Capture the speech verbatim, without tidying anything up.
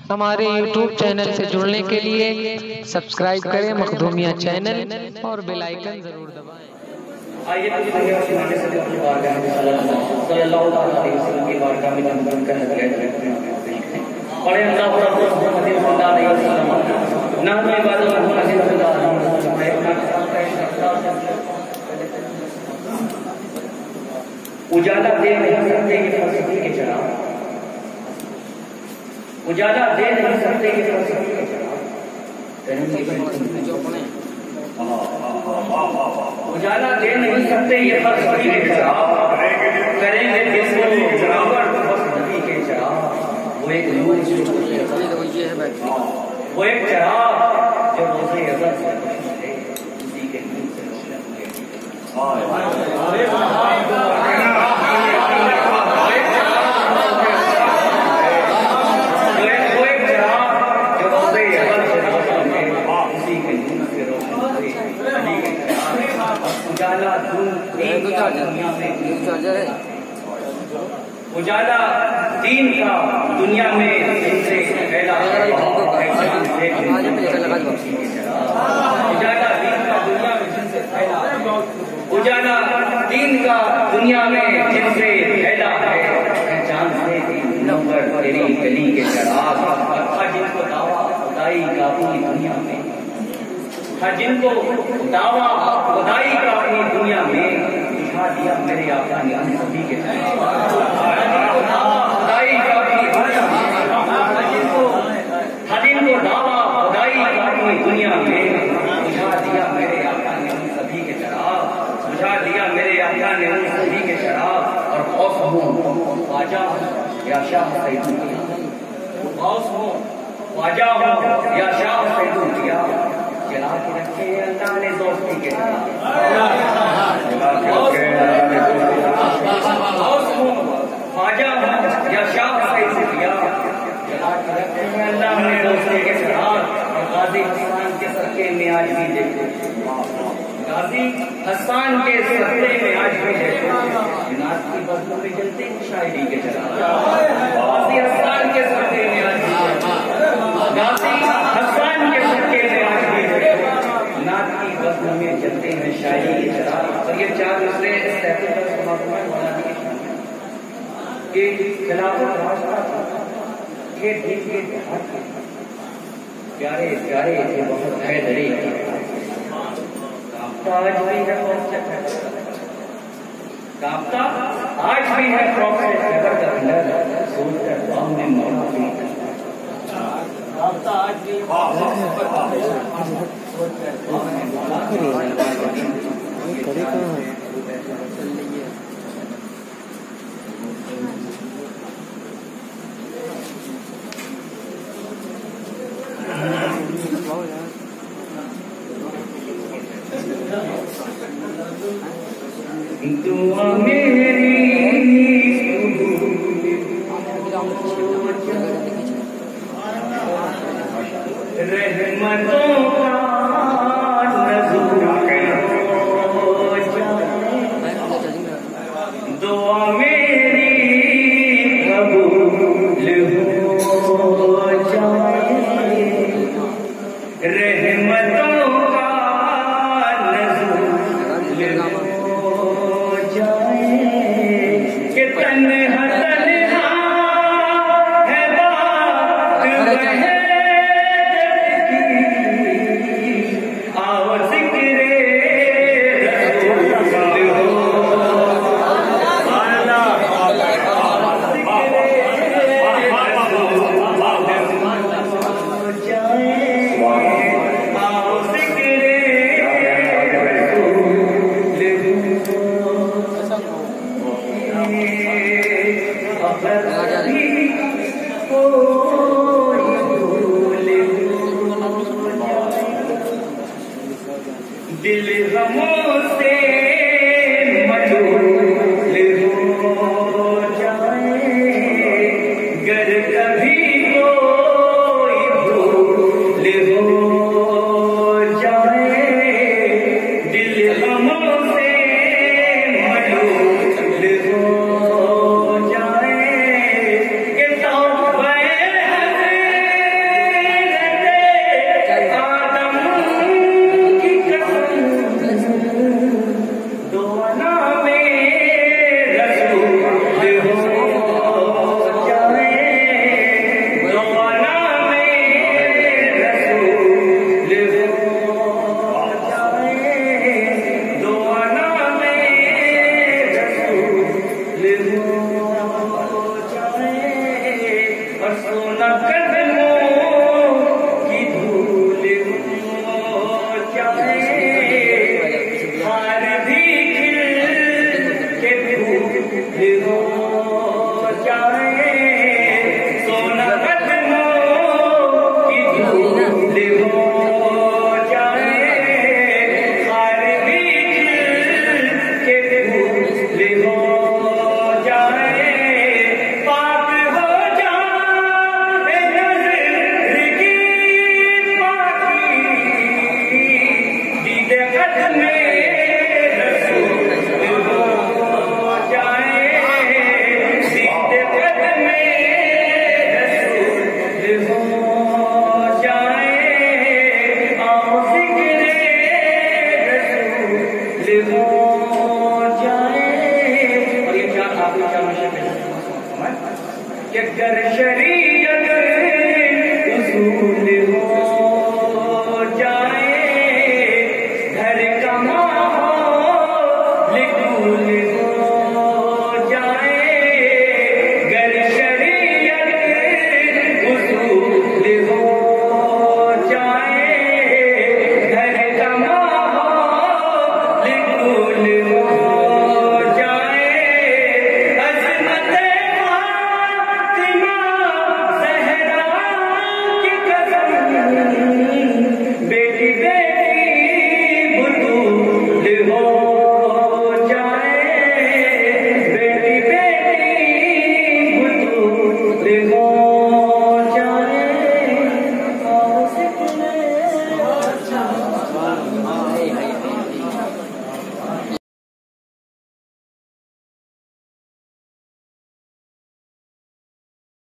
हमारे YouTube channel से जुड़ने के लिए सब्सक्राइब करें मखदूमिया चैनल और बेल आइकन जरूर दबाएं। आइए अपनी बारगाह में सल्लल्लाहु अलैहि वसल्लम की बारगाह में नमन कर बड़े अल्लाह मुहम्मद सल्लल्लाहु अलैहि वसल्लम नाम इबादत होना उजाला दे नहीं सकते कि फलसफे के चराग, उजाला दे नहीं सकते कि फलसफे के चराग, उजाला दे नहीं सकते ये फलसफे के चराग, करेंगे जिसको चरावर बस नबी के चराग। वो एक वो एक चराग जो रोज़े अज़ल से रोशन है, उसी के नूर से रोशन उजाला उजाला दीन का दुनिया में जिनसे फैला, उजाला दीन का दुनिया में जिनसे फैला, उजाला दीन का दुनिया में जिनसे फैला है, चांद से नंबर तेरी गली के चराग, था जिनको दावा खुदाई का अपनी दुनिया में, था जिनको दावा खुदाई का अपनी दुनिया में, दिखा दिया मेरे आका ने हम सभी के खुदाई का अपनी दुनिया में, जिनको था जिनको दावा खुदाई का अपनी दुनिया में, बुझा दिया मेरे आका ने हम सभी के चराग, बुझा दिया मेरे आका ने हम सभी के चराग। और गौस हो ख्वाजा या शाह सैयदुल्लाह, गौस हो ख्वाजा हो या शाह सैयदुल्लाह, जला के रखे अल्लाह ने दोस्ती के ख्वाजा हो या शाह सैयदुल्लाह, जला के रखे अल्लाह ने दोस्ती के साथ। गाजी हसन के सरके में आज भी देखो, गाजी हसन के सरके में आज भी देखो, नाथ की बदलू में जलते शायरी के चला, गाजी हसन के सरके में आज भी देखो, गाजी हसन के सरके में आज भी देखो, नाथ की बदलू में जलते हैं शायरी के चला। और ये चार दूसरे के खिलाफत रास्ता के ठीक के प्यारे प्यारे थे बहुत हैदरी, कांपता आज भी है कांपता आज भी है फ्रॉक से खबर का अंदर, सोचकर बाम में मौला भी कांपता आज भी सोचकर बाम में मौला दुआ मेरी रहमतों का नज़ूर हो जाए, दुआ मेरी कबूल हो जाए, रहमतों का नज़ूर हो जाए, कि तन्हा तन्हा है बात वह कर